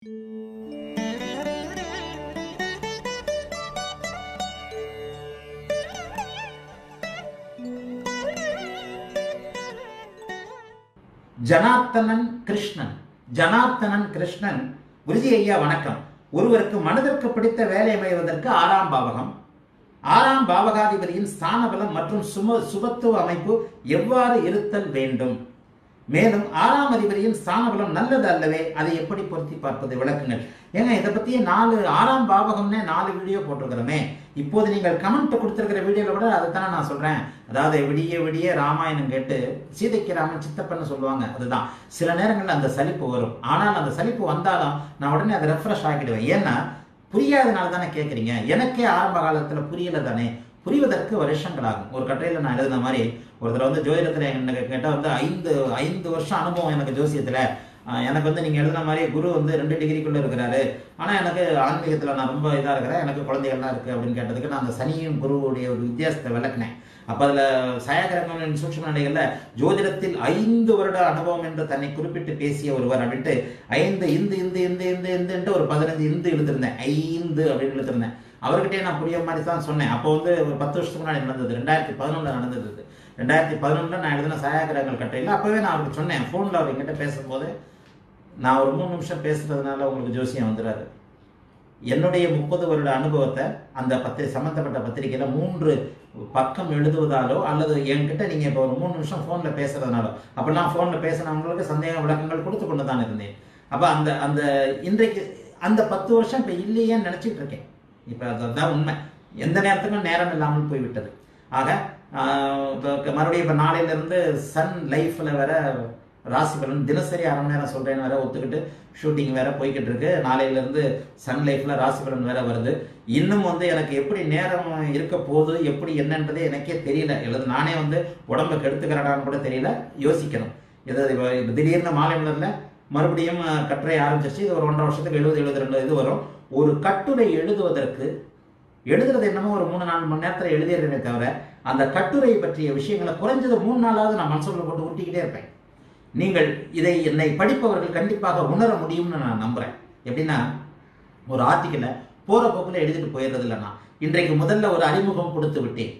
ஜனார்த்தனன் கிருஷ்ணன் குருஜி ஐயா வணக்கம். ஒருவருக்கு மனதிற்கு பிடித்த வேலை அமைவதற்கு ஆறாம் பாவகம், ஆறாம் பாவகாதிபதியின் ஸ்தானபலம் மற்றும் சுபத்துவ அமைப்பு எவ்வாறு இருத்தல் வேண்டும்? மேலும் ஆறாம் அதிபதியின் ஸ்தானபலம் நல்லது அல்லவே, அதை எப்படி பொருத்தி பார்ப்பது? விளக்குங்கள். ஏங்க இதை பத்தியே 6ஆம் பாவகம்னே 4 வீடியோ போட்டிருக்கிறோமே. இப்போது நீங்கள் கமெண்ட் கொடுத்திருக்கிற வீடியோல கூட அதைத்தானே நான் சொல்றேன். அதாவது விடிய விடிய ராமாயணம் கேட்டு சீதைக்கு ராமன் சித்தப்பன்னு சொல்லுவாங்க. அதுதான் சில நேரங்களில் அந்த சலிப்பு வரும். ஆனால் அந்த சலிப்பு வந்தாலும் நான் உடனே அதை ரெஃப்ரெஷ் ஆக்கிடுவேன். ஏன்னா புரியாதனால தானே கேட்குறீங்க. எனக்கே ஆரம்ப காலத்தில் புரியல தானே, புரிவதற்கு வருஷங்கள் ஆகும். ஒரு கட்டுரையில் நான் எழுதின மாதிரி ஒருத்தர் வந்து ஜோதிடத்தில் எனக்கு கேட்டால் வந்து 5 வருஷம் அனுபவம் எனக்கு ஜோசியத்தில். எனக்கு வந்து நீங்கள் எழுதின மாதிரி குரு வந்து 2 டிகிரிக்குள்ளே இருக்கிறாரு, ஆனால் எனக்கு ஆன்மீகத்தில் நான் ரொம்ப இதாக இருக்கிறேன், எனக்கு குழந்தைகள்லாம் இருக்குது அப்படின்னு கேட்டதுக்கு நான் அந்த சனியும் குருவுடைய ஒரு வித்தியாசத்தை விளக்குனேன். அப்போ அதில் சயாகிரகங்களின் சூட்சும நிலைகளில் ஜோதிடத்தில் 5 வருட அனுபவம் என்று தன்னை குறிப்பிட்டு பேசிய ஒருவர் அப்படின்ட்டு 5 இந்துன்ட்டு ஒரு 15 இந்து இழுத்திருந்தேன். 5 அப்படின்னு இழுத்திருந்தேன். அவர்கிட்டே நான் புரிய மாதிரி தான் சொன்னேன். அப்போ வந்து ஒரு 10 வருஷத்துக்கு முன்னாடி நடந்தது, 2011 நடந்தது. 2011 நான் எழுதின சயாகிரகங்கள் கட்டுரையில் அப்போவே நான் அவருக்கு சொன்னேன். ஃபோனில் அவர் எங்கிட்ட பேசும்போது, நான் ஒரு 3 நிமிஷம் பேசுறதுனால உங்களுக்கு ஜோசியம் வந்துடாது. என்னுடைய 30 வருட அனுபவத்தை அந்த சம்பந்தப்பட்ட பத்திரிகையில 3 பக்கம் எழுதுவதாலோ அல்லது என்கிட்ட நீங்க இப்போ ஒரு 3 நிமிஷம் போன்ல பேசுறதுனாலோ, அப்பெல்லாம் போன்ல பேசினவங்களுக்கு சந்தேக விளக்கங்கள் கொடுத்து கொண்டு தான் இருந்தேன். அப்ப அந்த இன்றைக்கு அந்த 10 வருஷம் இப்ப இல்லையேன்னு நினைச்சிட்டு இருக்கேன். இப்ப அதுதான் உண்மை. எந்த நேரத்துக்கும் நேரம் இல்லாமல் போய்விட்டது. ஆக மறுபடியும் இப்ப நாளையில இருந்து சன் லைஃப்ல வேற ராசி பலன் தினசரி 1/2 மணி நேரம் சொல்றேன்னு வேற ஒத்துக்கிட்டு ஷூட்டிங் வேற போய்கிட்டு இருக்கு. நாளையில இருந்து சன் லைஃப்ல ராசி பலன் வேற வருது. இன்னும் வந்து எனக்கு எப்படி நேரம் இருக்க போகுது, எப்படி என்னன்றதே எனக்கே தெரியல. எழுது நானே வந்து உடம்பை கெடுத்துக்கிறேனான்னு கூட தெரியல, யோசிக்கணும். இது திடீர்னு மாலை மலர்ல மறுபடியும் கட்டுரை ஆரம்பிச்சிருச்சு. இது ஒரு 1.5 வருஷத்துக்கு 72 இது வரும். ஒரு கட்டுரை எழுதுறது என்னமோ ஒரு 3-4 மணி நேரத்தில் எழுதிடுறேனே தவிர அந்த கட்டுரை பற்றிய விஷயங்களை குறைஞ்சது 3 நாளாவது நான் மனசுல போட்டு ஊட்டிக்கிட்டே இருப்பேன். நீங்கள் இதை என்னை படிப்பவர்கள் கண்டிப்பாக உணர முடியும்னு நான் நம்புறேன். எப்படின்னா, ஒரு ஆர்டிக்கலை போற போக்குல எழுதிட்டு போயிடுறது இல்லைன்னா, இன்றைக்கு முதல்ல ஒரு அறிமுகம் கொடுத்து விட்டேன்.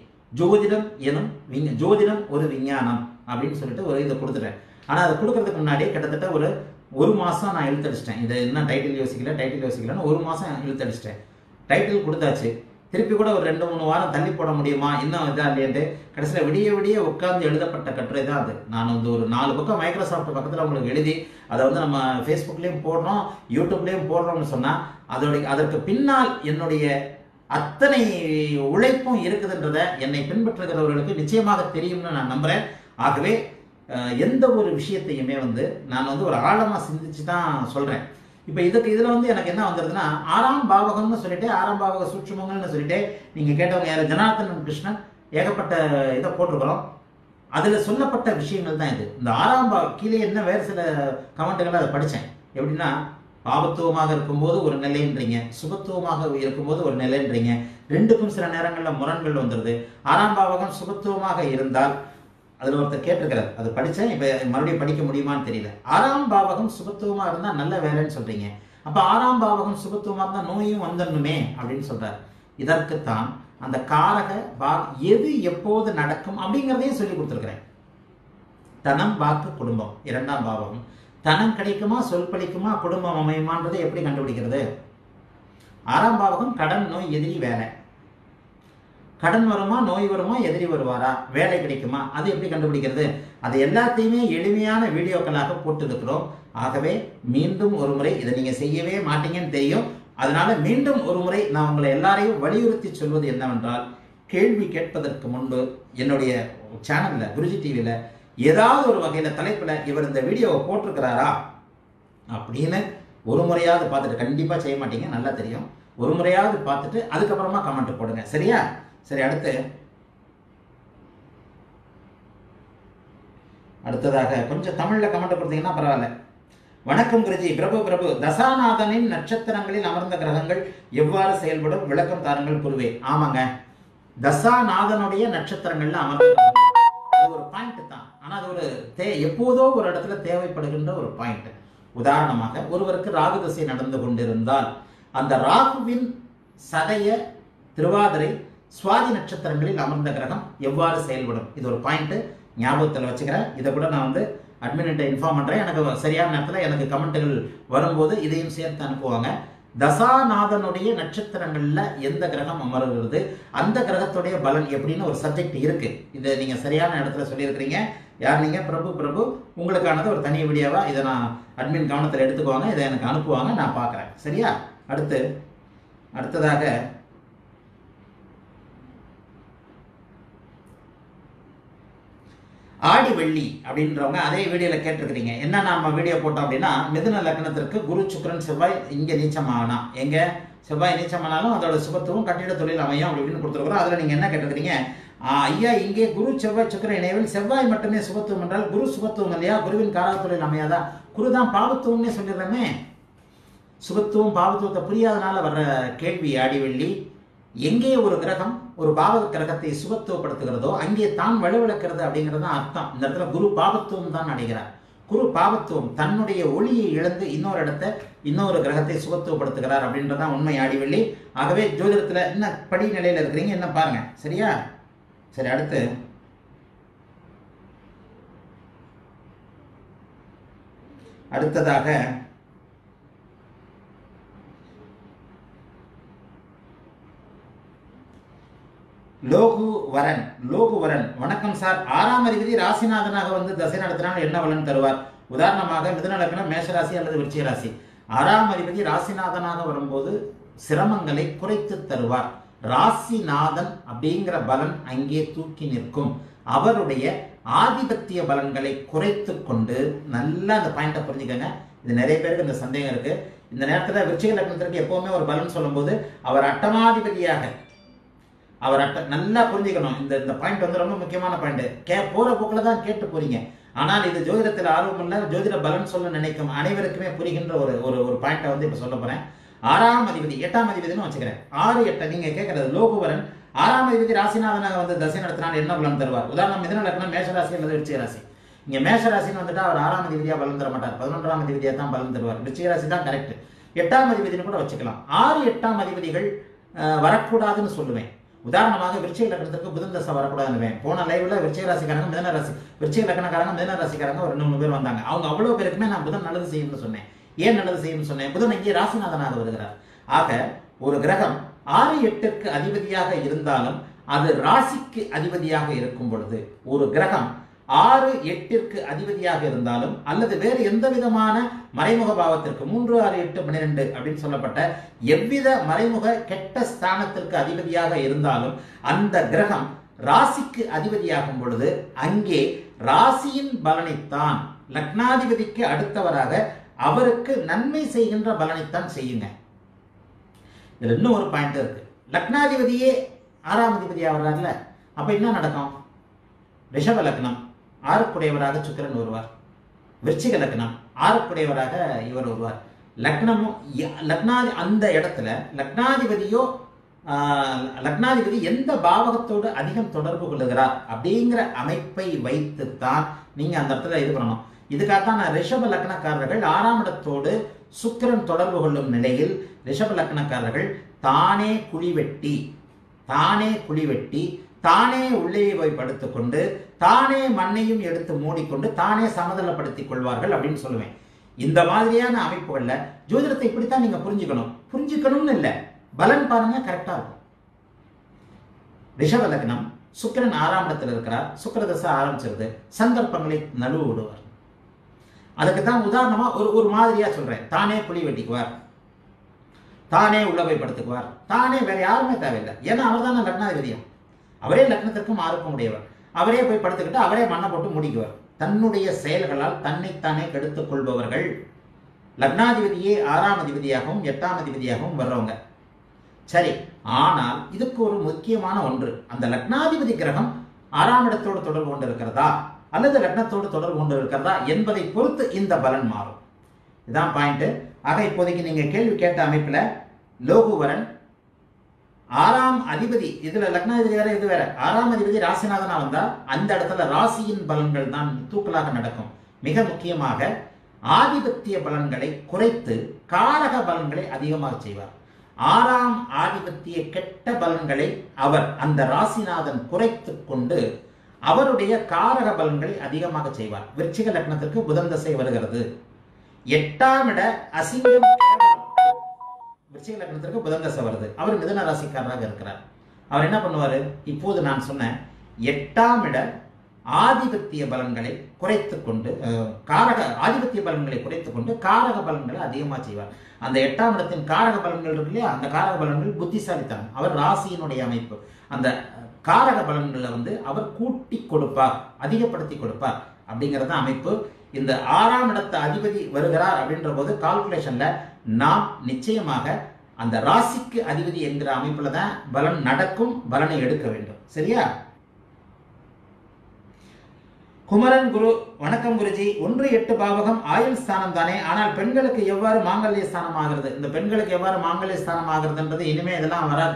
ஜோதிடம் ஒரு விஞ்ஞானம் அப்படின்னு சொல்லிட்டு ஒரு இதை கொடுத்துட்டேன். ஆனால் அதை கொடுக்கறதுக்கு முன்னாடியே கிட்டத்தட்ட ஒரு மாசம் நான் இழுத்தடிச்சிட்டேன். இதை என்ன டைட்டில் யோசிக்கலன்னு 1 மாசம் இழுத்தடிச்சிட்டேன். டைட்டில் கொடுத்தாச்சு. திருப்பி கூட ஒரு 2-3 வாரம் தள்ளி போட முடியுமா, இன்னும் இதா இல்லையன்ட்டு கடைசியில் விடிய உட்கார்ந்து எழுதப்பட்ட கட்டுரை தான் அது. நான் வந்து ஒரு 4 பக்கம் மைக்ரோசாஃப்ட் பக்கத்தில் உங்களுக்கு எழுதி அதை வந்து நம்ம ஃபேஸ்புக்லேயும் போடுறோம், யூடியூப்லேயும் போடுறோம்னு சொன்னால் அதற்கு பின்னால் என்னுடைய அத்தனை உழைப்பும் இருக்குதுன்றதை என்னை பின்பற்றுகிறவர்களுக்கு நிச்சயமாக தெரியும்னு நான் நம்புகிறேன். ஆகவே எந்த ஒரு விஷயத்தையுமே வந்து நான் வந்து ஒரு ஆழமாக சிந்திச்சு தான் சொல்கிறேன். இப்போ இதில் வந்து எனக்கு என்ன வந்துருதுன்னா, 6ஆம் பாவகம்னு சொல்லிட்டு 6ஆம் பாவக சூட்சுமங்கள்னு சொல்லிட்டு நீங்கள் கேட்டவங்க யார், ஜனார்த்தனன் கிருஷ்ணன் ஏகப்பட்ட இதை போட்டிருக்கிறோம். அதில் சொல்லப்பட்ட விஷயங்கள் தான் இது. இந்த 6ஆம் கீழே என்ன வேறு சில கமெண்ட்டுகளை அதை படித்தேன். எப்படின்னா, பாவத்துவமாக இருக்கும்போது ஒரு நிலைன்றீங்க, சுபத்துவமாக இருக்கும்போது ஒரு நிலைன்றீங்க, ரெண்டுக்கும் சில நேரங்களில் முரண்கள் வந்துடுது. 6ஆம் பாவகம் சுபத்துவமாக இருந்தால், அதில் ஒருத்தர் கேட்டிருக்கிறார், அது படித்தேன், இப்போ மறுபடியும் படிக்க முடியுமான்னு தெரியல. 6ஆம் பாவகம் சுபத்துவமாக இருந்தால் நல்ல வேலைன்னு சொல்கிறீங்க. அப்போ 6ஆம் பாவகம் சுபத்துவமாக இருந்தால் நோயும் வந்துடணுமே அப்படின்னு சொல்கிறார். இதற்குத்தான் அந்த காரக எது எப்போது நடக்கும் அப்படிங்கிறதையும் சொல்லி கொடுத்துருக்கிறேன். தனம், வாக்கு, குடும்பம் 2ஆம் பாவகம். தனம் கிடைக்குமா, சொல் பழிக்குமா, குடும்பம் அமையுமான்றதை எப்படி கண்டுபிடிக்கிறது? 6ஆம் பாவகம் கடன், நோய், எதிரி, வேலை. கடன் வருமா, நோய் வருமா, எதிரி வருவாரா, வேலை கிடைக்குமா, அது எப்படி கண்டுபிடிக்கிறது? அது எல்லாத்தையுமே எளிமையான வீடியோக்களாக போட்டிருக்கிறோம். ஆகவே மீண்டும் ஒரு முறை, இதை நீங்க செய்யவே மாட்டீங்கன்னு தெரியும், அதனால மீண்டும் ஒரு முறை நான் உங்களை எல்லாரையும் வலியுறுத்தி சொல்வது என்னவென்றால், கேள்வி கேட்பதற்கு முன்பு என்னுடைய சேனல்ல குருஜி டிவியில ஏதாவது ஒரு வகையில தலைப்புல இவர் இந்த வீடியோவை போட்டிருக்கிறாரா அப்படின்னு ஒரு முறையாவது பார்த்துட்டு, கண்டிப்பா செய்ய மாட்டீங்க நல்லா தெரியும், ஒரு முறையாவது பார்த்துட்டு அதுக்கப்புறமா கமெண்ட் போடுங்க. சரியா? சரி, அடுத்ததாக கொஞ்சம் தமிழ்ல கமெண்ட் கொடுத்தீங்கன்னா பரவாயில்ல. வணக்கம் குருஜி. பிரபு தசாநாதனின் நட்சத்திரங்களில் அமர்ந்த கிரகங்கள் எவ்வாறு செயல்படும், விளக்கம் தாருங்கள் குருவே. ஆமாங்க, தசாநாதனுடைய நட்சத்திரங்கள்ல அமர்ந்த அது ஒரு பாயிண்ட் தான். ஆனா அது ஒரு எப்போதோ ஒரு இடத்துல தேவைப்படுகின்ற ஒரு பாயிண்ட். உதாரணமாக ஒருவருக்கு ராகு திசை நடந்து கொண்டிருந்தால் அந்த ராகுவின் சதய, திருவாதிரை, சுவாதி நட்சத்திரங்களில் அமர்ந்த கிரகம் எவ்வாறு செயல்படும், இது ஒரு பாயிண்ட் ஞாபகத்தில் வச்சுக்கிறேன். இதை கூட நான் வந்து அட்மின்கிட்ட இன்ஃபார்ம் பண்ணுறேன். எனக்கு சரியான நேரத்தில் எனக்கு கமெண்ட்டுகள் வரும்போது இதையும் சேர்த்து அனுப்புவாங்க. தசாநாதனுடைய நட்சத்திரங்கள்ல எந்த கிரகம் அமர்கிறது, அந்த கிரகத்துடைய பலன் எப்படின்னு ஒரு சப்ஜெக்ட் இருக்கு. இதை நீங்க சரியான இடத்துல சொல்லியிருக்கிறீங்க. யார் நீங்க? பிரபு. உங்களுக்கானது ஒரு தனி வீடியோவா இதை நான் அட்மின் கவனத்தில் எடுத்துக்குவாங்க, இதை எனக்கு அனுப்புவாங்க, நான் பார்க்குறேன். சரியா? அடுத்ததாக ஆடி வெள்ளி அப்படின்றவங்க அதே வீடியோல கேட்டிருக்கிறீங்க. என்ன நம்ம வீடியோ போட்டோம் அப்படின்னா, மிதுன லக்னத்திற்கு குரு, சுக்கிரன், செவ்வாய் இங்க நீச்சமானா, எங்க செவ்வாய் நீச்சமானாலும் அதோட சுபத்துவம் கட்டிட தொழில் அமையும் அப்படின்னு கொடுத்துருக்குறோம். அதுல நீங்க என்ன கேட்டிருக்கிறீங்க? ஐயா, இங்கே குரு, செவ்வாய், சுக்கிரன் இணைவில் செவ்வாய் மட்டுமே சுபத்துவம் என்றால் குரு சுபத்துவம் இல்லையா? குருவின் காரக தொழில் அமையாதா? குரு தான் பாவத்துவம்னே சொல்லிடுறமே. சுபத்துவம் பாவத்துவத்தை புரியாதனால வர்ற கேள்வி ஆடி வெள்ளி. எங்கே ஒரு கிரகம் ஒரு பாவ கிரகத்தை சுபத்துவப்படுத்துகிறதோ அங்கே தான் வலுவிழக்கிறது அப்படிங்கிறது தான் அர்த்தம். இந்த இடத்துல குரு பாவத்துவம் தான் அடைகிறார். குரு பாவத்துவம், தன்னுடைய ஒளியை இழந்து இன்னொரு கிரகத்தை சுபத்துவப்படுத்துகிறார் அப்படின்றதான் உண்மை ஆடி வெள்ளி. ஆகவே ஜோதிடத்துல என்ன படி நிலையில இருக்கிறீங்க என்ன பாருங்க. சரியா? சரி, அடுத்ததாக லோகுவரன் வணக்கம் சார். 6ஆம் அதிபதி ராசிநாதனாக வந்து தசை நடத்தினால் என்ன பலன் தருவார்? உதாரணமாக மிதுன லக்னம், மேஷராசி அல்லது விருச்சிக ராசி. 6ஆம் அதிபதி ராசிநாதனாக வரும்போது சிரமங்களை குறைத்து தருவார். ராசிநாதன் அப்படிங்கிற பலன் அங்கே தூக்கி நிற்கும். அவருடைய ஆதிபத்திய பலன்களை குறைத்து கொண்டு, நல்லா அந்த பாயிண்ட புரிஞ்சுக்கங்க. இது நிறைய பேருக்கு இந்த சந்தேகம் இருக்கு. இந்த நேரத்தில் விருச்சிக லக்னத்திற்கு எப்பவுமே ஒரு பலன் சொல்லும் போது அவர் அட்டமாதிபதியாக நல்லா புரிஞ்சுக்கணும். இந்த பாயிண்ட் வந்து ரொம்ப முக்கியமான பாயிண்ட். போற போக்கில் தான் கேட்டு போறீங்க. ஆனால் இது ஜோதிடத்தில் ஆர்வம் இல்லை, ஜோதிட பலன் சொல்ல நினைக்கும் அனைவருக்குமே புரிகின்ற ஒரு பாயிண்டை வந்து இப்ப சொல்ல போறேன். 6ஆம் அதிபதி 8ஆம் அதிபதினு வச்சுக்கிறேன். 6, 8 நீங்க கேட்கறது லோகுவரன் 6ஆம் அதிபதி ராசிநாதனாக வந்து தசை நடத்தினால் என்ன பலன் தருவார்? உதாரணம் மிதுன லக்னம், மேஷராசி அல்லது விருச்சிக ராசி. இங்க மேஷராசின்னு வந்துட்டு அவர் 6ஆம் அதிபதியா பலன் தர மாட்டார், 11ஆம் அதிபதியா தான் பலன் தருவார். விருச்சிக ராசி தான் கரெக்ட். 8ஆம் அதிபதினு கூட வச்சுக்கலாம். 6, 8ஆம் அதிபதிகள் வரக்கூடாதுன்னு சொல்லுவேன். உதாரணமாக விருச்சிக லக்னத்திற்கு புதன் தசை வரக்கூடாதுன்னு. போன லைவ்ல விருச்சிக ராசிக்காரங்க, மிதுன ராசி, விருச்சிக லக்னக்காரங்க, மிதுன ராசிக்காரங்க ஒரு 2-3 பேர் வந்தாங்க. அவங்க அவ்வளவு பேருக்குமே நான் புதன் நல்லது செய்யும்னு சொன்னேன். ஏன் நல்லது செய்யும்னு சொன்னேன்? புதன் இங்கே ராசிநாதனாக வருகிறார். ஆக ஒரு கிரகம் 6, 8க்கு அதிபதியாக இருந்தாலும் அது ராசிக்கு அதிபதியாக இருக்கும் பொழுது, ஒரு கிரகம் 6, 8ற்கு அதிபதியாக இருந்தாலும் அல்லது வேறு எந்த விதமான மறைமுக பாவத்திற்கு 3, 6, 8, 12 அப்படின்னு சொல்லப்பட்ட எவ்வித மறைமுக கெட்ட ஸ்தானத்திற்கு அதிபதியாக இருந்தாலும் அந்த கிரகம் ராசிக்கு அதிபதியாகும் பொழுது அங்கே ராசியின் பலனைத்தான், லக்னாதிபதிக்கு அடுத்தவராக அவருக்கு நன்மை செய்கின்ற பலனைத்தான் செய்யுங்க. இதுல இன்னும் ஒரு பாயிண்ட் இருக்கு. லக்னாதிபதியே 6ஆம் அதிபதியா வர்றாருல, அப்ப என்ன நடக்கும்? ரிஷப லக்னம் 6க்குடையவராக சுக்கிரன் வருவார். விருச்சிக லக்னம் 6க்குடையவராக இவர் வருவார். லக்னமும் அந்த இடத்துல லக்னாதிபதி எந்த பாவகத்தோடு அதிகம் தொடர்பு கொள்ளுகிறார் அப்படிங்கிற அமைப்பை வைத்துத்தான் நீங்க அந்த இடத்துல இது பண்ணணும். இதுக்காகத்தான் நான் ரிஷப லக்னக்காரர்கள் 6ஆம் இடத்தோடு சுக்கிரன் தொடர்பு கொள்ளும் நிலையில் ரிஷப லக்னக்காரர்கள் தானே குழி வெட்டி தானே உள்ளே போய் படுத்துக்கொண்டு தானே மண்ணையும் எடுத்து மூடிக்கொண்டு தானே சமதளப்படுத்திக் கொள்வார்கள் அப்படின்னு சொல்லுவேன். இந்த மாதிரியான அமைப்புகள்ல ஜோதிடத்தை இப்படித்தான் நீங்க புரிஞ்சுக்கணும்னு இல்லை, பலன் பாருங்க கரெக்டா இருக்கும். ரிஷப லக்னம், சுக்கிரன் 6ஆம் இடத்துல இருக்கிறார், சுக்கிர தசை ஆரம்பிச்சிருது, சந்தர்ப்பங்களை நழுவ விடுவார். அதுக்கு தான் உதாரணமா ஒரு மாதிரியா சொல்றேன். தானே குழி வெட்டிக்குவார், தானே உள்ளவை படுத்துக்குவார், தானே வேற யாருமே தேவையில்லை. ஏன்னா அவர் தான் லக்னாதிபதியா, அவரே லக்னத்திற்கும் 6க்கும் உடையவர். அவரே போய் படுத்துக்கிட்டு அவரே மண்ணை போட்டு முடிக்குவார். தன்னுடைய செயல்களால் தன்னைத்தானே கெடுத்துக் கொள்பவர்கள் லக்னாதிபதியே 6ஆம் அதிபதியாகவும் 8ஆம் அதிபதியாகவும் வர்றவங்க. சரி, ஆனால் இதுக்கு ஒரு முக்கியமான ஒன்று, அந்த லக்னாதிபதி கிரகம் 6ஆம் இடத்தோடு தொடர்பு கொண்டு இருக்கிறதா அல்லது லக்னத்தோடு தொடர்பு கொண்டு இருக்கிறதா என்பதை பொறுத்து இந்த பலன் மாறும். இதுதான் பாயிண்ட். ஆக இப்போதைக்கு நீங்க கேள்வி கேட்ட அமைப்புல லோகுவரன் 6ஆம் அதிபதி, இதுல லக்னாதிபதி வேற இது வேற, 6ஆம் அதிபதி ராசிநாதனா வந்தா அந்த இடத்துல ராசியின் பலன்கள் தான் தூக்கலாக நடக்கும். மிக முக்கியமாக ஆதிபத்திய பலன்களை குறைத்து காரக பலன்களை அதிகமாக செய்வார். 6ஆம் ஆதிபத்திய கெட்ட பலன்களை அவர் அந்த ராசிநாதன் குறைத்து கொண்டு அவருடைய காரக பலன்களை அதிகமாக செய்வார். விருச்சிக லக்னத்திற்கு புதன் தசை வருகிறது. 8ஆம் இட அசிங்கம் விருச்சிக லக்னத்திற்கு புதன் தசை வருது. அவர் மிதுன ராசிக்காரராக இருக்கிறார். அவர் என்ன பண்ணுவார்? இப்போது நான் சொன்ன 8ஆம் இட ஆதிபத்திய பலன்களை குறைத்துக் கொண்டு ஆதிபத்திய பலன்களை குறைத்துக் கொண்டு காரக பலன்களை அதிகமாக செய்வார். அந்த 8ஆம் இடத்தின் காரக பலன்கள் இருக்கு இல்லையா, அந்த காரக பலன்கள் புத்திசாலித்தனம். அவர் ராசியினுடைய அமைப்பு. அந்த காரக பலன்களை அவர் கூட்டி கொடுப்பார், அதிகப்படுத்தி கொடுப்பார் அப்படிங்கிறத அமைப்பு. இந்த 6ஆம் இடத்து அதிபதி வருகிறார் அப்படின்ற போது கால்குலேஷன்ல நாம் நிச்சயமாக அந்த ராசிக்கு அதிபதி என்கிற அமைப்புல தான் பலன் நடக்கும், பலனை எடுக்க வேண்டும். சரியா? குமரன் குரு, வணக்கம் குருஜி. 1-8 பாவகம் ஆயுள் ஸ்தானம் தானே, ஆனால் பெண்களுக்கு எவ்வாறு மாங்கல்ய ஸ்தானம் ஆகிறது? இந்த பெண்களுக்கு எவ்வாறு மாங்கல்ய ஸ்தானம் ஆகிறதுன்றது இனிமே இதெல்லாம் வராது.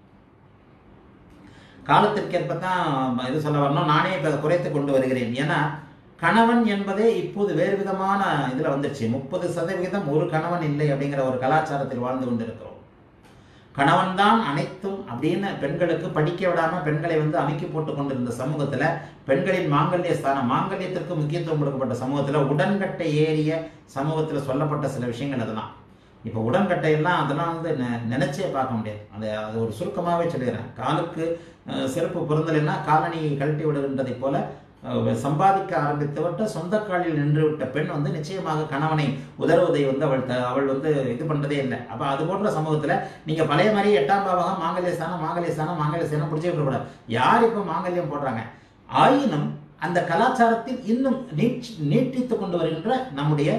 காலத்திற்கேற்பத்தான் இது சொல்ல வரணும். நானே இப்போ அதை குறைத்து கொண்டு வருகிறேன். ஏன்னா கணவன் என்பதே இப்போது வேறு விதமான இதில் வந்துடுச்சு. 30% ஒரு கணவன் இல்லை அப்படிங்கிற ஒரு கலாச்சாரத்தில் வாழ்ந்து கொண்டிருக்கிறோம். கணவன் தான் அனைத்தும் அப்படின்னு பெண்களுக்கு படிக்க விடாம பெண்களை அமைக்கி போட்டு கொண்டிருந்த சமூகத்துல பெண்களின் மாங்கல்ய ஸ்தானம், மாங்கல்யத்திற்கு முக்கியத்துவம் கொடுக்கப்பட்ட சமூகத்துல உடன்கட்டை ஏறிய சமூகத்துல சொல்லப்பட்ட சில விஷயங்கள் அதெல்லாம். இப்போ உடன்கட்டை எல்லாம் அதெல்லாம் நினைச்சே பார்க்க முடியாது. அது ஒரு சுருக்கமாகவே சொல்லிடுறேன். காலுக்கு செருப்பு பொருந்தலைன்னா காலணியை கழட்டி விடுகின்றதை போல சம்பாதிக்க ஆரம்பித்தவற்ற சொந்த காலில் நின்று விட்ட பெண் நிச்சயமாக கணவனை உதறுவதை அவள் இது பண்றதே இல்லை. அப்ப அது போன்ற சமூகத்துல நீங்க பழைய மாதிரி 8ஆம் பாவகம் மாங்கல்ய ஸ்தானம் பிடிச்சி விடக்கூடாது. யார் இப்ப மாங்கல்யம் போடுறாங்க? ஆயினும் அந்த கலாச்சாரத்தில் இன்னும் நீட்டித்து கொண்டு வருகின்ற நம்முடைய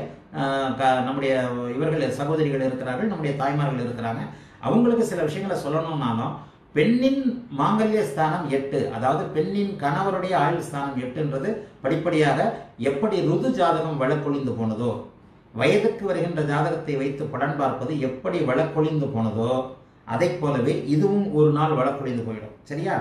இவர்கள் சகோதரிகள் இருக்கிறார்கள், நம்முடைய தாய்மார்கள் இருக்கிறாங்க. அவங்களுக்கு சில விஷயங்களை சொல்லணும்னாலும் பெண்ணின் மாங்கல்ய ஸ்தானம் 8, அதாவது பெண்ணின் கணவருடைய ஆயுள் ஸ்தானம் 8ன்றது படிப்படியாக எப்படி ருது ஜாதகம் வழக்கொழிந்து போனதோ, வயதுக்கு வருகின்ற ஜாதகத்தை வைத்து பலன் பார்ப்பது எப்படி வழக்கொழிந்து போனதோ அதை போலவே இதுவும் ஒரு நாள் வழக்கொழிந்து போயிடும். சரியா?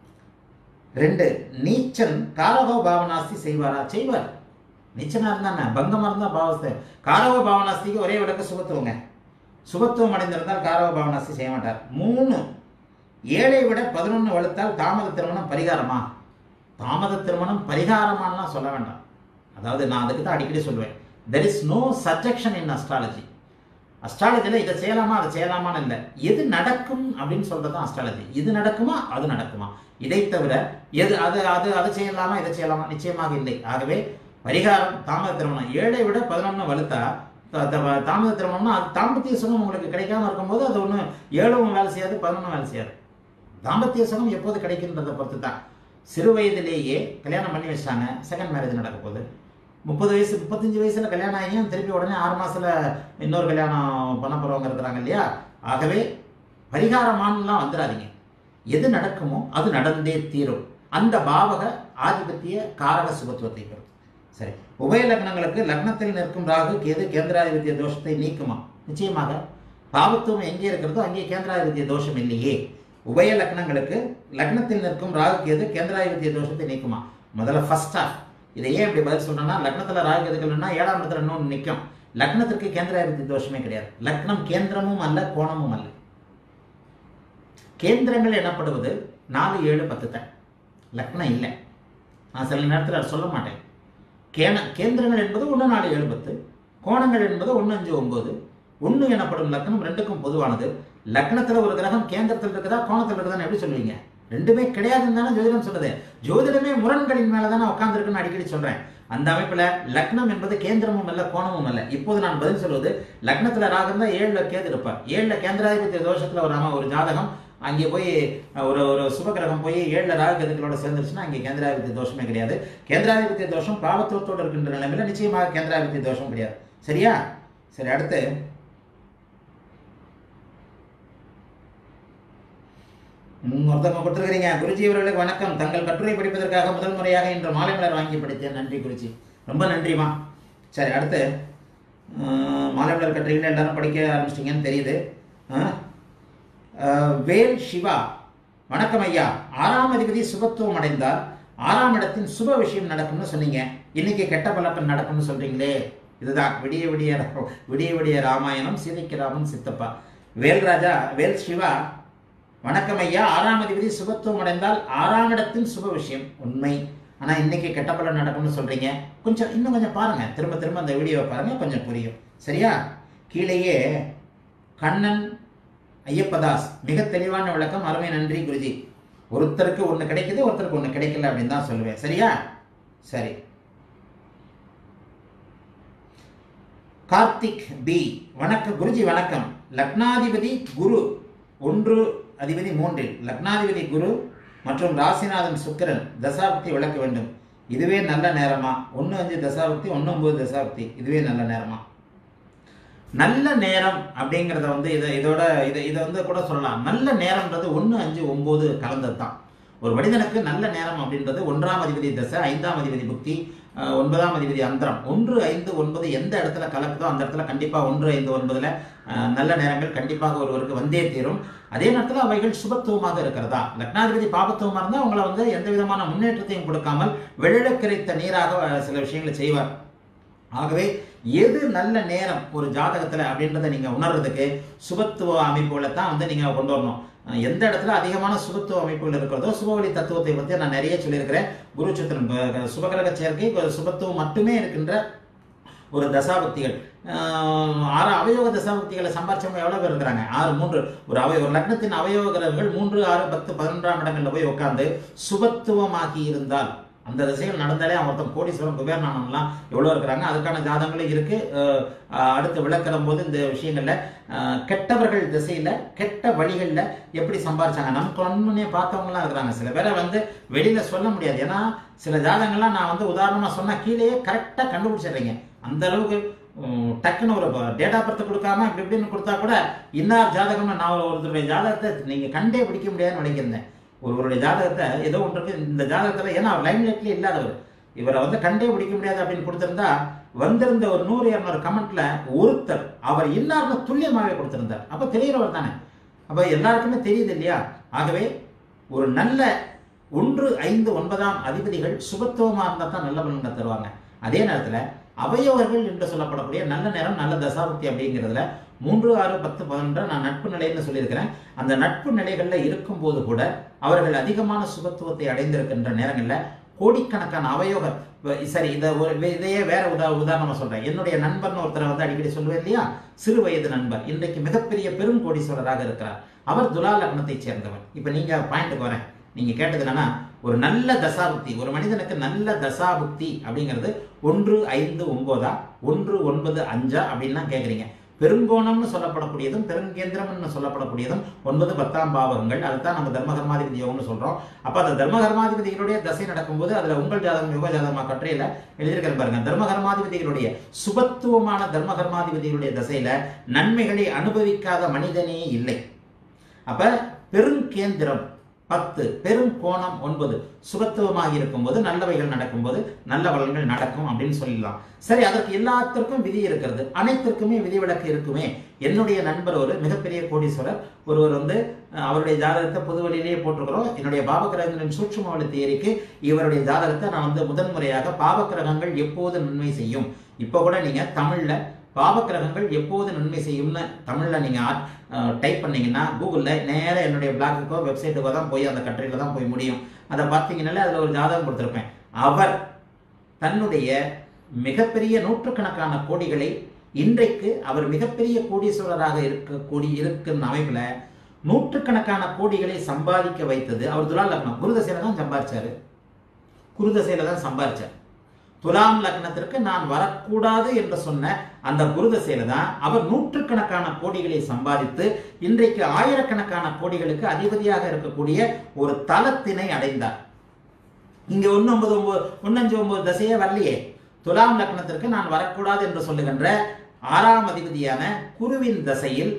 2, நீச்சன் காரகோ பாவனாஸ்தி செய்வாரா? செய்வார். நீச்சனா இருந்தா பங்கமா இருந்தா பாவஸ்தை. காரகோ பாவனாஸ்திக்கு ஒரே விளக்கு சுபத்துவங்க. சுபத்துவம் அடைந்திருந்தால் காரகோ பாவனாஸ்தி செய்ய மாட்டார். 3, 7ஐ விட 11 வலுத்தால் தாமத திருமணம் பரிகாரமா? தாமத திருமணம் பரிகாரமானா சொல்ல வேண்டாம். அதாவது நான் அதுக்கு தான் அடிக்கடி சொல்லுவேன், there is no suggestion in astrology. அஸ்ட்ராலஜியில் இதை செய்யலாமா அதை செய்யலாமான்னு இல்லை, எது நடக்கும் அப்படின்னு சொல்றது தான் அஸ்ட்ராலஜி. இது நடக்குமா அது நடக்குமா, இதை தவிர எது அது செய்யலாமா இதை செய்யலாமா நிச்சயமாக இல்லை. ஆகவே பரிகாரம் தாமத திருமணம். 7ஐ விட 11 வலுத்தா தாமத திருமணம்னா அது தாம்பத்திய சுகம் உங்களுக்கு கிடைக்காம இருக்கும்போது அது ஒன்று 7ம் வேலை செய்யாது 11ம் வேலை செய்யாது. தாம்பத்திய சுகம் எப்போது கிடைக்கின்றதை பொறுத்து தான். சிறு வயதிலேயே கல்யாணம் பண்ணி வச்சாங்க, செகண்ட் மேரேஜ் நடக்க போகுது. 30 வயசு 35 வயசுல கல்யாணம் ஆகியும் திருப்பி உடனே 6 மாசத்துல இன்னொரு கல்யாணம் பண்ண போறவங்க இருக்கிறாங்க இல்லையா. ஆகவே பரிகாரமானலாம் வந்துடாதீங்க. எது நடக்குமோ அது நடந்தே தீரும். அந்த பாவக ஆதிபத்திய காரக சுபத்துவத்தை பொறுத்து. சரி, உபய லக்னங்களுக்கு லக்னத்தில் நிற்கும் ராகு கேது கேந்திராதிபத்திய தோஷத்தை நீக்குமா? நிச்சயமாக. பாவத்துவம் எங்கே இருக்கிறதோ அங்கே கேந்திராதிபத்திய தோஷம் இல்லையே. உபய லக்னங்களுக்கு லக்னத்தில் நிற்கும் ராகு கேது கேந்திராதிபத்திய தோஷத்தை நீக்குமா? முதல்ல ஃபர்ஸ்ட் ஆஃப் இதை ஏன் இப்படி பதில் சொல்றேன்னா, லக்னத்தில் ராகு கேதுகள்னா 7ஆம் இடத்துல இன்னொன்று நிற்கும். லக்னத்திற்கு கேந்திராதிபத்திய தோஷமே கிடையாது. லக்னம் கேந்திரமும் அல்ல கோணமும் அல்ல. கேந்திரங்கள் எனப்படுவது 4, 7, 10 தான். லக்னம் இல்லை. நான் சில நேரத்தில் சொல்ல மாட்டேன். கேந்திரங்கள் என்பது 1, 4, 7, 10. கோணங்கள் என்பது 1, 5, 9. 1 எனப்படும் லக்னம் 2க்கும் பொதுவானது. லக்னத்தில் ஒரு கிரகம் கேந்திரத்தில் இருக்குதா கோணத்தில் இருக்குதான்னு எப்படி சொல்லுவீங்க? ரெண்டுமே கிடையாதுன்னு தானே ஜோதிடம் சொல்லுது. ஜோதிடமே முரண்களின் மேல தானே உட்கார்ந்துருக்குன்னு அடிக்கடி சொல்றேன். அந்த அமைப்புல லக்னம் என்பது கேந்திரமும் அல்ல கோணமும் அல்ல. இப்போது நான் பதில் சொல்வது, லக்னத்துல ராகு இருந்தா 7ல கேது இருப்பார். 7ல கேந்திராதிபத்திய தோஷத்துல ஒரு ஜாதகம் அங்கே போய் ஒரு சுபகிரகம் போய் 7ல ராகு கேதுகளோட சேர்ந்துருச்சுன்னா அங்கே கேந்திராதிபத்திய தோஷமே கிடையாது. கேந்திராதிபத்திய தோஷம் பாவத்துவத்தோடு இருக்கின்ற நிலைமையில நிச்சயமாக கேந்திராதிபத்திய தோஷம் கிடையாது. சரியா? சரி, அடுத்து ஒருத்தவங்க கொடுத்துருக்கிறீங்க. குருஜி அவர்களுக்கு வணக்கம். தங்கள் கட்டுரை படிப்பதற்காக முதல் முறையாக இன்று மாலை மலர் வாங்கி படித்தேன். நன்றி குருஜி, ரொம்ப நன்றிமா. சரி, அடுத்து மாலை மலர் கட்டுரைகளை எல்லாரும் படிக்க ஆரம்பிச்சிட்டிங்கன்னு தெரியுது. வேல் சிவா, வணக்கம் ஐயா. 6ஆம் அதிபதி சுபத்துவம் அடைந்தால் 6ஆம் இடத்தின் சுப விஷயம் நடக்கும்னு சொன்னீங்க. இன்னைக்கு கெட்ட பழக்கம் நடக்கும்னு சொல்றீங்களே, இதுதான் விடிய விடிய விடிய விடிய ராமாயணம், சீதைக்கு ராமன் சித்தப்பா. வேல்ராஜா, வேல் சிவா, வணக்கம் ஐயா. 6ஆம் அதிபதி சுபத்துவம் அடைந்தால் 6ஆம் இடத்தின் சுப விஷயம் உண்மை. ஆனா இன்னைக்கு கெட்ட பலன் நடக்கும்னு சொல்றீங்க. இன்னும் கொஞ்சம் பாருங்க, திரும்ப திரும்ப அந்த வீடியோவை பாருங்க, கொஞ்சம் புரியும். சரியா? கீழேயே கண்ணன் ஐயப்பதாஸ் மிக தெளிவான விளக்கம். அருமை, நன்றி குருஜி. ஒருத்தருக்கு ஒண்ணு கிடைக்குது, ஒருத்தருக்கு ஒண்ணு கிடைக்கல அப்படின்னு தான் சொல்லுவேன். சரியா? சரி. கார்த்திக் பி, வணக்கம் குருஜி. வணக்கம். லக்னாதிபதி குரு 1 அதிபதி 3 லக்னாதிபதி குரு மற்றும் ராசிநாதன் சுக்கிரன் தசாபக்தி விளக்க வேண்டும். இதுவே நல்ல நேரமா? 1-5 தசாபக்தி, 1-9 தசாபக்தி, இதுவே நல்ல நேரமா? நல்ல நேரம் அப்படிங்கிறத இதை கூட சொல்லலாம். நல்ல நேரம்ன்றது 1, 5, 9 கலந்தது தான். ஒரு மனிதனுக்கு நல்ல நேரம் அப்படின்றது 1ஆம் அதிபதி தசை, 5ஆம் அதிபதி புக்தி, 9ஆம் அதிபதி அந்தரம். 1, 5, 9 எந்த இடத்துல கலக்குதோ அந்த இடத்துல கண்டிப்பா 1, 5, 9 நல்ல நேரங்கள் கண்டிப்பாக ஒருவருக்கு வந்தே தீரும். அதே நேரத்தில் அவைகள் சுபத்துவமாக இருக்கிறதா? லக்னாதிபதி பாபத்துவமா இருந்தால் அவங்கள எந்த விதமான முன்னேற்றத்தையும் கொடுக்காமல் வெள்ளக்கரைத்த நீராக சில விஷயங்களை செய்வார். ஆகவே எது நல்ல நேரம் ஒரு ஜாதகத்துல அப்படின்றத நீங்க உணர்றதுக்கு சுபத்துவ அமைப்புகளை தான் நீங்க கொண்டு வரணும். எந்த இடத்துல அதிகமான சுபத்துவ அமைப்புகள் இருக்கிறதோ, சுபவழி தத்துவத்தை பற்றி நான் நிறைய சொல்லியிருக்கிறேன். குரு சுத்திரன் சுபகிரக சேர்க்கை சுபத்துவம் மட்டுமே இருக்கின்ற ஒரு தசாபக்திகள். 6 அவயோக தசாபக்திகளை சம்பாரிச்சவங்க எவ்வளவு பேர் இருக்கிறாங்க? 6, 3 ஒரு லக்னத்தின் அவயோக கிரகங்கள் 3, 6, 10, 11ஆம் இடங்கள்ல போய் உட்கார்ந்து சுபத்துவமாகி இருந்தால் அந்த திசைகள் நடந்தாலே அவர்த்தம் கோடீஸ்வரம் குபேரனானம்லாம் எவ்வளோ இருக்கிறாங்க. அதுக்கான ஜாதகங்களும் இருக்கு. அடுத்து விளக்கிற போது இந்த விஷயங்கள்ல கெட்டவர்கள் திசையில கெட்ட வழிகளில் எப்படி சம்பாரிச்சாங்க நம்ம கண்முன்னே பார்த்தவங்கலாம் இருக்கிறாங்க. சில பேரை வெளியில சொல்ல முடியாது. ஏன்னா சில ஜாதகங்கள்லாம் நான் உதாரணமா சொன்னா கீழேயே கரெக்டா கண்டுபிடிச்சிடுறீங்க. அந்த அளவுக்கு டக்குன்னு ஒரு டேட் ஆஃப் பர்த் கொடுக்காம இப்படி இப்படின்னு கொடுத்தா கூட இன்னார் ஜாதகம்னு நான் ஒருத்தருடைய ஜாதகத்தை நீங்க கண்டே பிடிக்க முடியாதுன்னு நினைக்கிறேன். ஒருவருடைய ஜாதகத்தை ஏதோ ஒன்று இருக்கு இந்த ஜாதகத்துல, ஏன்னா அவர் லைம் லைட்ல இல்லாதவர், இவரை கண்டே பிடிக்க முடியாது அப்படின்னு கொடுத்திருந்தா வந்திருந்த ஒரு 100-200 கமெண்ட்ல ஒருத்தர் அவர் இன்னார்னு துல்லியமாகவே கொடுத்திருந்தார். அப்ப தெரிகிறவர் தானே, அப்ப எல்லாருக்குமே தெரியுது இல்லையா? ஆகவே ஒரு நல்ல 1, 5, 9ஆம் அதிபதிகள் சுபத்துவமா இருந்தா தான் நல்ல பலன்களை தருவாங்க. அதே நேரத்துல அவயவர்கள் என்று சொல்லப்படக்கூடிய நல்ல நேரம், நல்ல தசாபக்தி அப்படிங்கிறதுல 3, 6, 10, 11 நான் நட்பு நிலைன்னு சொல்லியிருக்கிறேன். அந்த நட்பு நிலைகள்ல இருக்கும் போது கூட அவர்கள் அதிகமான சுபத்துவத்தை அடைந்திருக்கின்ற நேரங்கள்ல கோடிக்கணக்கான அவயோக, சரி இதையே வேற உதாரணமா சொல்றேன். என்னுடைய நண்பர்னு ஒருத்தரை அடிக்கடி சொல்லுவேன் இல்லையா, சிறு வயது நண்பர், இன்றைக்கு மிகப்பெரிய பெரும் கோடீஸ்வரராக இருக்கிறார். அவர் துலா லக்னத்தை சேர்ந்தவர். இப்ப நீங்க பாயிண்ட்டுக்கு வரேன். நீங்க கேட்டது என்னன்னா, ஒரு நல்ல தசாபுக்தி, ஒரு மனிதனுக்கு நல்ல தசாபுக்தி அப்படிங்கிறது 1, 5, 9 1, 9, 5 அப்படின்னு கேட்குறீங்க. பெருங்கோணம்னு சொல்லப்படக்கூடியதும் பெருங்கேந்திரம்னு சொல்லப்படக்கூடியதும் 9, 10ஆம் பாவகங்கள். அதுதான் நம்ம தர்மகர்மாதிபதி யோகம்னு சொல்றோம். அப்ப அந்த தர்மகர்மாதிபதிகளுடைய தசை நடக்கும்போது அதுல உங்கள் ஜாதகம் யோக ஜாதகமா கற்றையில எழுதியிருக்கிற பாருங்க. தர்மகர்மாதிபதிகளுடைய சுபத்துவமான தர்மகர்மாதிபதிகளுடைய தசையில நன்மைகளை அனுபவிக்காத மனிதனே இல்லை. அப்ப பெருங்கேந்திரம் 10, பெரும் கோணம் 9 சுபத்துவமாக இருக்கும்போது நல்லவைகள் நடக்கும்போது நல்ல பலன்கள் நடக்கும் அப்படின்னு சொல்லிடலாம். சரி, அதற்கு எல்லாத்திற்கும் விதி இருக்கிறது, அனைத்திற்குமே விதிவிலக்கு இருக்குமே. என்னுடைய நண்பர் ஒரு மிகப்பெரிய கோடீஸ்வரர் ஒருவர் அவருடைய ஜாதகத்தை பொது வழியிலேயே போட்டிருக்கிறோம். என்னுடைய பாவக்கிரகங்களின் சூட்சும வழி தியரிக்கு இவருடைய ஜாதகத்தை நான் முதன்முறையாக பாவக்கிரகங்கள் எப்போது நன்மை செய்யும், இப்போ கூட நீங்க தமிழ்ல பாவக்கிரகங்கள் எப்போது நன்மை செய்யும்னு தமிழ்ல நீங்க டைப் பண்ணீங்கன்னா கூகுள்ல நேர என்னுடைய பிளாக்குக்கோ வெப்சைட்டுக்கோ தான் போய் அந்த கட்டுரையில தான் போய் முடியும். அதை பார்த்தீங்கன்னாலே அதுல ஒரு ஜாதகம் கொடுத்திருப்பேன். அவர் தன்னுடைய மிகப்பெரிய நூற்றுக்கணக்கான கோடிகளை இன்றைக்கு அவர் மிகப்பெரிய கோடீஸ்வரராக இருக்கும் அமைப்புல நூற்றுக்கணக்கான கோடிகளை சம்பாதிக்க வைத்தது அவர் துலா லக்னம். குருதசையில தான் சம்பாதிச்சாரு. குருதசையில தான் சம்பாதிச்சார். துலாம் லக்னத்திற்கு நான் வரக்கூடாது என்று சொன்ன அந்த குருதசையில தான் அவர் நூற்றுக்கணக்கான கோடிகளை சம்பாதித்து இன்றைக்கு ஆயிரக்கணக்கான கோடிகளுக்கு அதிபதியாக இருக்கக்கூடிய ஒரு தலத்தினை அடைந்தார். இங்க 1-5-9 தசையே வரலையே. துலாம் லக்னத்திற்கு நான் வரக்கூடாது என்று சொல்லுகின்ற 6ஆம் அதிபதியான குருவின் தசையில்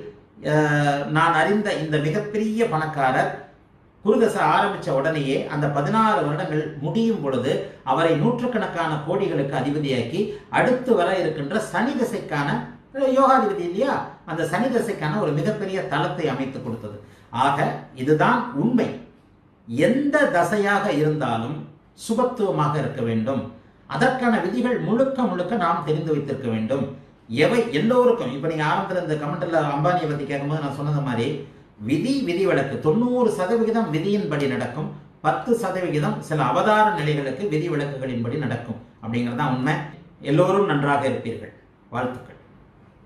நான் அறிந்த இந்த மிகப்பெரிய பணக்காரர் குருதசை ஆரம்பிச்ச உடனேயே அந்த 16 வருடங்கள் முடியும் பொழுது அவரை நூற்றுக்கணக்கான கோடிகளுக்கு அதிபதியாக்கி அடுத்து வர இருக்கின்ற சனி தசைக்கான யோகாதிபதி இல்லையா, அந்த சனி தசைக்கான ஒரு மிகப்பெரிய தளத்தை அமைத்து கொடுத்தது. ஆக இதுதான் உண்மை. எந்த தசையாக இருந்தாலும் சுபத்துவமாக இருக்க வேண்டும். அதற்கான விதிகள் முழுக்க முழுக்க நாம் தெரிந்து வைத்திருக்க வேண்டும். எவை எல்லோருக்கும், இப்ப நீங்க ஆரம்பத்தில் இந்த கமெண்ட்ல அம்பானியை பத்தி கேட்கும்போது நான் சொன்னது மாதிரி விதிவிலக்கு 90% விதியின்படி நடக்கும், 10% சில அவதார நிலைகளுக்கு விதிவிலக்குகளின்படி நடக்கும் அப்படிங்கிறதான் உண்மை. எல்லோரும் நன்றாக இருப்பீர்கள். வாழ்த்துக்கள்.